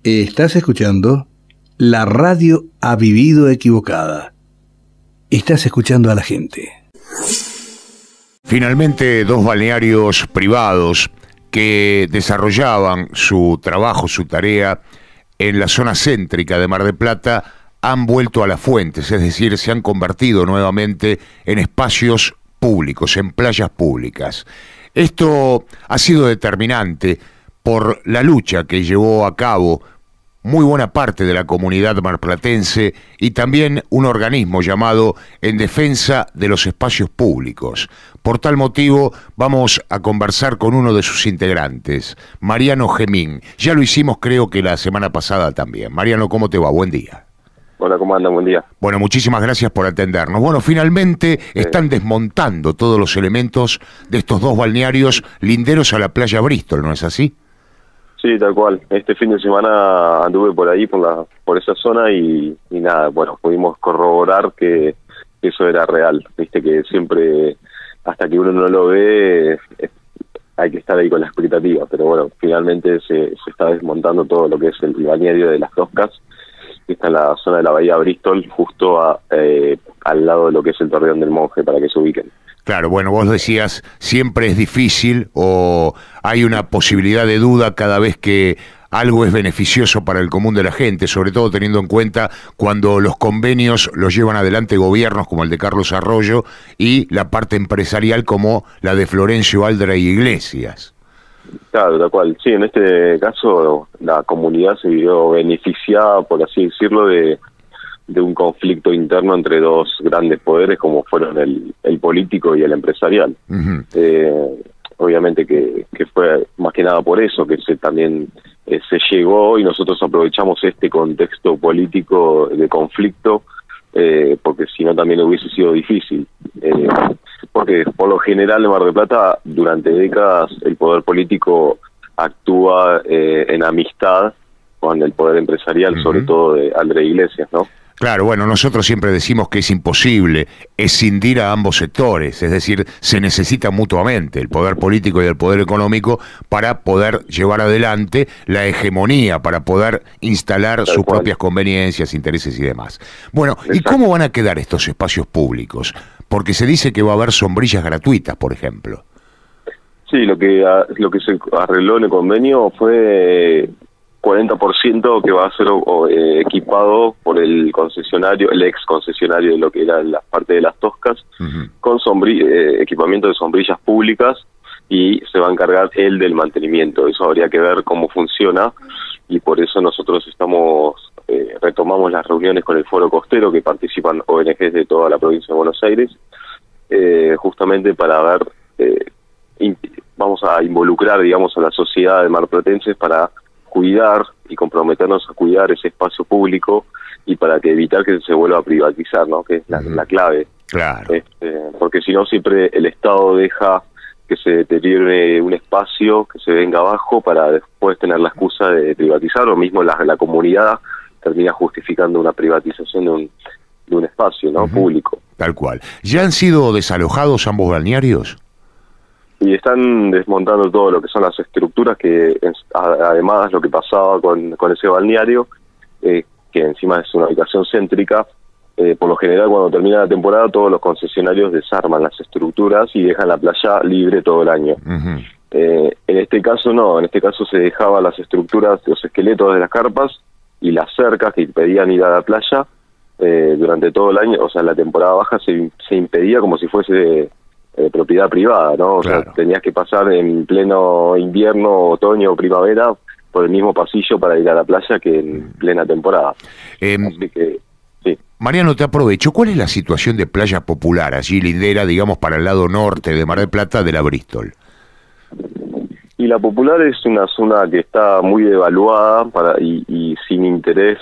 Estás escuchando La Radio ha vivido equivocada. Estás escuchando a la gente. Finalmente, dos balnearios privados que desarrollaban su trabajo, su tarea en la zona céntrica de Mar del Plata han vuelto a las fuentes, es decir, se han convertido nuevamente en espacios públicos, en playas públicas. Esto ha sido determinante por la lucha que llevó a cabo muy buena parte de la comunidad marplatense y también un organismo llamado En Defensa de los Espacios Públicos. Por tal motivo vamos a conversar con uno de sus integrantes, Mariano Gemín. Ya lo hicimos creo que la semana pasada también. Mariano, ¿cómo te va? Buen día. Hola, ¿cómo andan? Buen día. Bueno, muchísimas gracias por atendernos. Bueno, finalmente están desmontando todos los elementos de estos dos balnearios linderos a la playa Bristol, ¿no es así? Sí, tal cual. Este fin de semana anduve por ahí, por esa zona y nada, bueno, pudimos corroborar que eso era real. Viste que siempre, hasta que uno no lo ve, hay que estar ahí con la expectativa. Pero bueno, finalmente se está desmontando todo lo que es el balneario de Las Toscas, que está en la zona de la bahía Bristol, justo al lado de lo que es el Torreón del Monje, para que se ubiquen. Claro, bueno, vos decías, siempre es difícil o hay una posibilidad de duda cada vez que algo es beneficioso para el común de la gente, sobre todo teniendo en cuenta cuando los convenios los llevan adelante gobiernos como el de Carlos Arroyo y la parte empresarial como la de Florencio Aldra y Iglesias. Claro, tal cual. Sí, en este caso la comunidad se vio beneficiada, por así decirlo, de un conflicto interno entre dos grandes poderes como fueron el político y el empresarial. Obviamente que fue más que nada por eso que también se llegó y nosotros aprovechamos este contexto político de conflicto, porque si no también hubiese sido difícil. Porque por lo general en Mar del Plata durante décadas el poder político actúa en amistad con el poder empresarial, sobre todo de Andrés Iglesias, ¿no? Claro, bueno, nosotros siempre decimos que es imposible escindir a ambos sectores, es decir, se necesitan mutuamente el poder político y el poder económico para poder llevar adelante la hegemonía, para poder instalar sus propias conveniencias, intereses y demás. Bueno, ¿y cómo van a quedar estos espacios públicos? Porque se dice que va a haber sombrillas gratuitas, por ejemplo. Sí, lo que se arregló en el convenio fue 40% que va a ser equipado por el concesionario, el ex concesionario de lo que era la parte de Las Toscas, con equipamiento de sombrillas públicas, y se va a encargar él del mantenimiento. Eso habría que ver cómo funciona, y por eso nosotros retomamos las reuniones con el Foro Costero, que participan ONGs de toda la provincia de Buenos Aires, justamente para ver, vamos a involucrar, digamos, a la sociedad de marplatenses para cuidar y comprometernos a cuidar ese espacio público y para evitar que se vuelva a privatizar, ¿no? Que es la clave. Claro. Porque si no, siempre el Estado deja que se deteriore un espacio, que se venga abajo para después tener la excusa de privatizar, o mismo la comunidad termina justificando una privatización de un espacio, ¿no? Público. Tal cual. ¿Ya han sido desalojados ambos balnearios? Y están desmontando todo lo que son las estructuras, que además lo que pasaba con ese balneario, que encima es una ubicación céntrica, por lo general cuando termina la temporada todos los concesionarios desarman las estructuras y dejan la playa libre todo el año. En este caso no, en este caso se dejaban las estructuras, los esqueletos de las carpas y las cercas que impedían ir a la playa durante todo el año. O sea, en la temporada baja se impedía como si fuese propiedad privada, ¿no? O sea, tenías que pasar en pleno invierno, otoño o primavera por el mismo pasillo para ir a la playa que en plena temporada. Así que, sí. Mariano, te aprovecho. ¿Cuál es la situación de playa popular allí lindera, digamos, para el lado norte de Mar del Plata de la Bristol? Y la popular es una zona que está muy devaluada y sin interés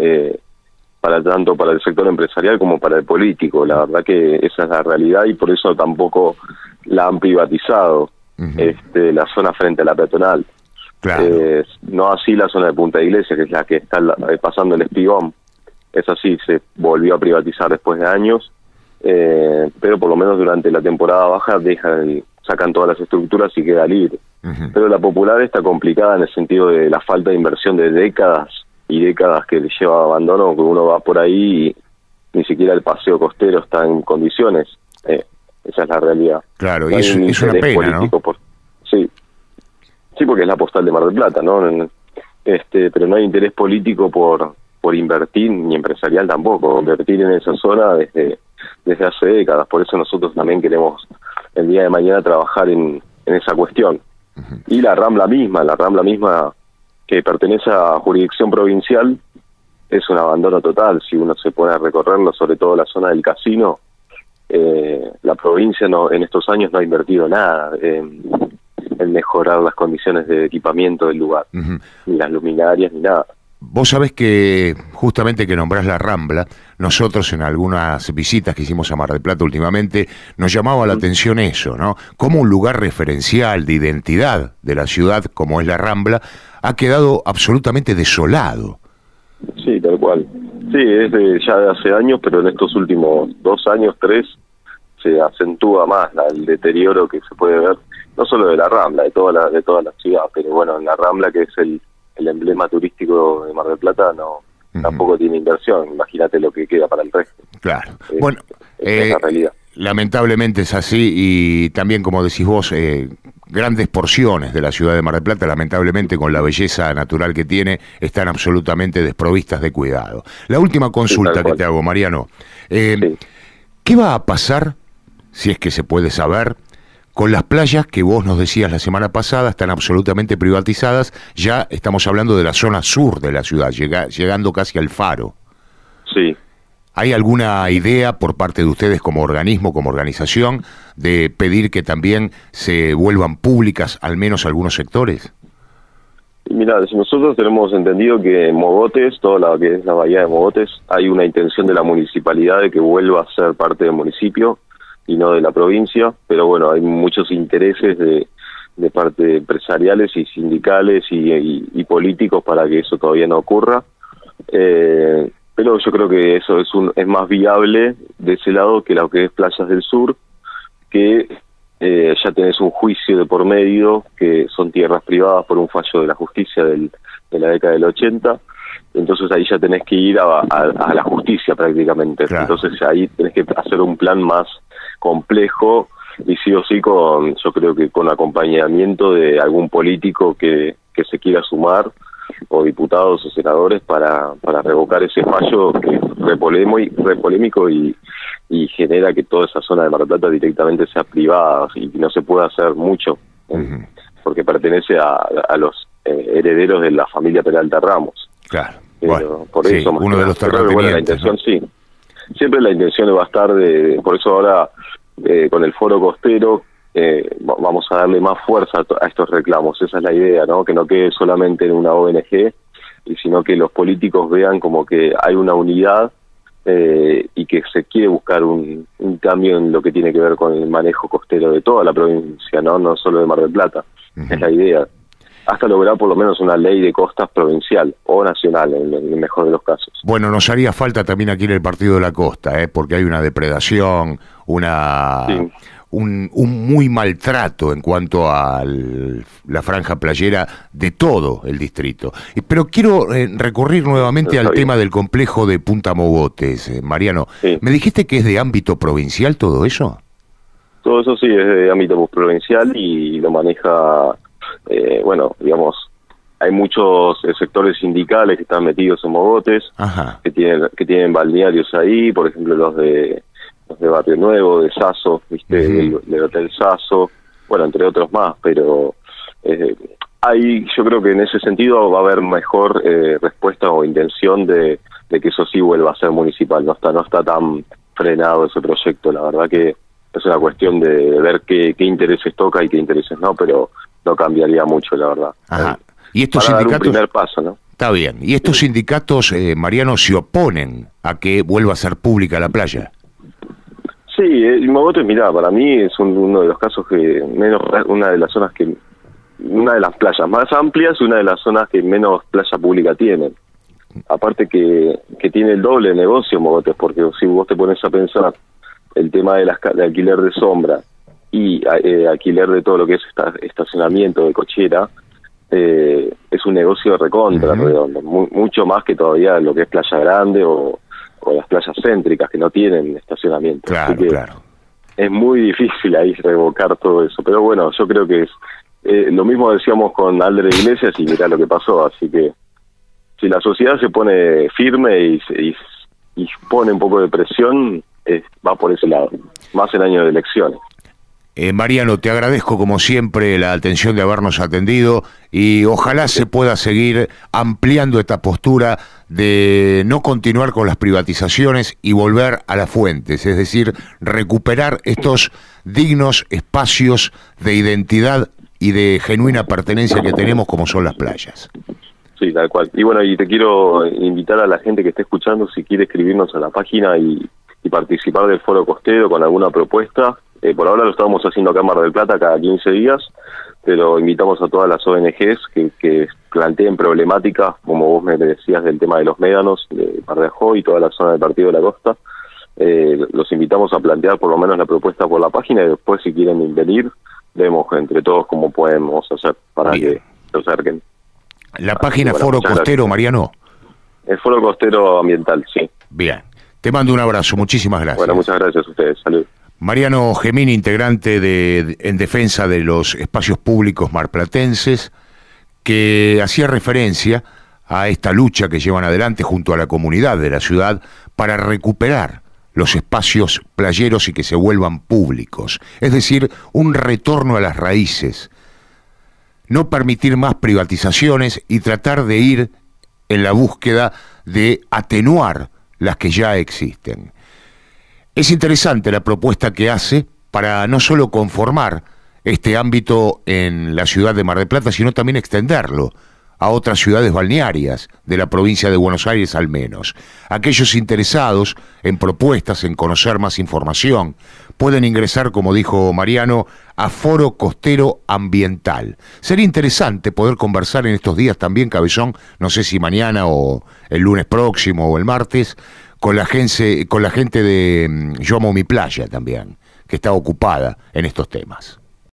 tanto para el sector empresarial como para el político. La verdad que esa es la realidad y por eso tampoco la han privatizado, la zona frente a la peatonal. Claro. No así la zona de Punta Iglesia, que es la que está pasando el Espigón. Es así, se volvió a privatizar después de años, pero por lo menos durante la temporada baja sacan todas las estructuras y queda libre. Pero la popular está complicada en el sentido de la falta de inversión de décadas y décadas que le lleva abandono, que uno va por ahí y ni siquiera el paseo costero está en condiciones. Esa es la realidad. Claro, no y es una pena, ¿no? Sí, porque es la postal de Mar del Plata, ¿no? Pero no hay interés político por invertir, ni empresarial tampoco, invertir en esa zona desde hace décadas. Por eso nosotros también queremos el día de mañana trabajar en esa cuestión. Y la Rambla misma que pertenece a jurisdicción provincial, es un abandono total. Si uno se pone a recorrerlo, sobre todo la zona del casino, la provincia en estos años no ha invertido nada en mejorar las condiciones de equipamiento del lugar, ni las luminarias, ni nada. Vos sabés que justamente que nombrás la Rambla, nosotros en algunas visitas que hicimos a Mar del Plata últimamente, nos llamaba la atención eso, ¿no? Como un lugar referencial de identidad de la ciudad, como es la Rambla, ha quedado absolutamente desolado. Sí, tal cual. Sí, es ya de hace años, pero en estos últimos 2 años, 3, se acentúa más el deterioro que se puede ver, no solo de la Rambla, de toda la ciudad, pero bueno, en la Rambla, que es el emblema turístico de Mar del Plata, tampoco tiene inversión. Imagínate lo que queda para el resto. Claro. Bueno, es la realidad. Lamentablemente es así, y también, como decís vos, grandes porciones de la ciudad de Mar del Plata, lamentablemente, con la belleza natural que tiene, están absolutamente desprovistas de cuidado. La última consulta que te hago, Mariano. ¿Qué va a pasar, si es que se puede saber, con las playas que vos nos decías la semana pasada están absolutamente privatizadas? Ya estamos hablando de la zona sur de la ciudad, llegando casi al Faro. Sí. ¿Hay alguna idea por parte de ustedes como organismo, como organización, de pedir que también se vuelvan públicas al menos algunos sectores? Mira, nosotros tenemos entendido que en Mogotes, toda la que es la bahía de Mogotes, hay una intención de la municipalidad de que vuelva a ser parte del municipio y no de la provincia, pero bueno, hay muchos intereses de parte empresariales y sindicales y políticos para que eso todavía no ocurra. Pero yo creo que eso es más viable de ese lado que lo que es Playas del Sur, que ya tenés un juicio de por medio, que son tierras privadas por un fallo de la justicia de la década del 80, entonces ahí ya tenés que ir a la justicia prácticamente. Claro. Entonces ahí tenés que hacer un plan más complejo, y sí o sí yo creo que con acompañamiento de algún político que se quiera sumar, o diputados o senadores, para revocar ese fallo que es re polémico y genera que toda esa zona de Mar del Plata directamente sea privada y no se pueda hacer mucho, porque pertenece a los herederos de la familia Peralta Ramos. Claro. Bueno, por eso, uno de los terratenientes, bueno, la intención, ¿no? Sí. Siempre la intención va a estar por eso ahora con el foro costero vamos a darle más fuerza a estos reclamos. Esa es la idea, ¿no? Que no quede solamente en una ONG, sino que los políticos vean como que hay una unidad y que se quiere buscar un cambio en lo que tiene que ver con el manejo costero de toda la provincia, no solo de Mar del Plata. Es la idea. Hasta lograr por lo menos una ley de costas provincial o nacional, en el mejor de los casos. Bueno, nos haría falta también aquí en el Partido de la Costa, porque hay una depredación, un muy maltrato en cuanto a la franja playera de todo el distrito. Pero quiero recurrir nuevamente al tema del complejo de Punta Mogotes, Mariano. Sí. ¿Me dijiste que es de ámbito provincial todo eso? Todo eso sí, es de ámbito provincial y lo maneja... bueno, digamos, hay muchos sectores sindicales que están metidos en Mogotes, que tienen balnearios ahí, por ejemplo los de Barrio Nuevo, de Sasso, ¿viste? Del Hotel Sasso, bueno, entre otros más, pero yo creo que en ese sentido va a haber mejor respuesta o intención de que eso sí vuelva a ser municipal. No está tan frenado ese proyecto, la verdad que es una cuestión de ver qué intereses toca y qué intereses no, pero no cambiaría mucho, la verdad. Ajá. Y estos sindicatos, dar un primer paso, ¿no? Está bien. Y estos sindicatos, Mariano, se oponen a que vuelva a ser pública la playa. Sí, Mogotes, mirá, para mí es uno de los casos una de las playas más amplias, una de las zonas que menos playa pública tienen. Aparte que tiene el doble de negocio Mogotes, porque si vos te pones a pensar el tema de alquiler de sombra y alquiler de todo lo que es estacionamiento de cochera, es un negocio recontra redondo, mucho más que todavía lo que es Playa Grande o las playas céntricas que no tienen estacionamiento. Claro, claro. Es muy difícil ahí revocar todo eso, pero bueno, yo creo que es lo mismo decíamos con Alder Iglesias y mirá lo que pasó, así que si la sociedad se pone firme y pone un poco de presión, va por ese lado, más en año de elecciones. Mariano, te agradezco como siempre la atención de habernos atendido y ojalá se pueda seguir ampliando esta postura de no continuar con las privatizaciones y volver a las fuentes, es decir, recuperar estos dignos espacios de identidad y de genuina pertenencia que tenemos como son las playas. Sí, tal cual. Y bueno, y te quiero invitar a la gente que esté escuchando, si quiere escribirnos a la página y participar del Foro Costero con alguna propuesta. Por ahora lo estamos haciendo acá en Mar del Plata cada 15 días, pero invitamos a todas las ONGs que planteen problemáticas, como vos me decías, del tema de los médanos, de Mar de Ajó y toda la zona del Partido de la Costa. Los invitamos a plantear por lo menos la propuesta por la página y después, si quieren venir, vemos entre todos cómo podemos hacer para que se acerquen. La página Foro Costero, Mariano. El Foro Costero Ambiental, sí. Bien. Te mando un abrazo. Muchísimas gracias. Bueno, muchas gracias a ustedes. Salud. Mariano Gemini, integrante en defensa de los espacios públicos marplatenses, que hacía referencia a esta lucha que llevan adelante junto a la comunidad de la ciudad para recuperar los espacios playeros y que se vuelvan públicos. Es decir, un retorno a las raíces. No permitir más privatizaciones y tratar de ir en la búsqueda de atenuar las que ya existen. Es interesante la propuesta que hace para no solo conformar este ámbito en la ciudad de Mar del Plata, sino también extenderlo a otras ciudades balnearias de la provincia de Buenos Aires al menos. Aquellos interesados en propuestas, en conocer más información, pueden ingresar, como dijo Mariano, a Foro Costero Ambiental. Sería interesante poder conversar en estos días también, Cabezón, no sé si mañana o el lunes próximo o el martes, con la gente de Yo Amo Mi Playa también, que está ocupada en estos temas.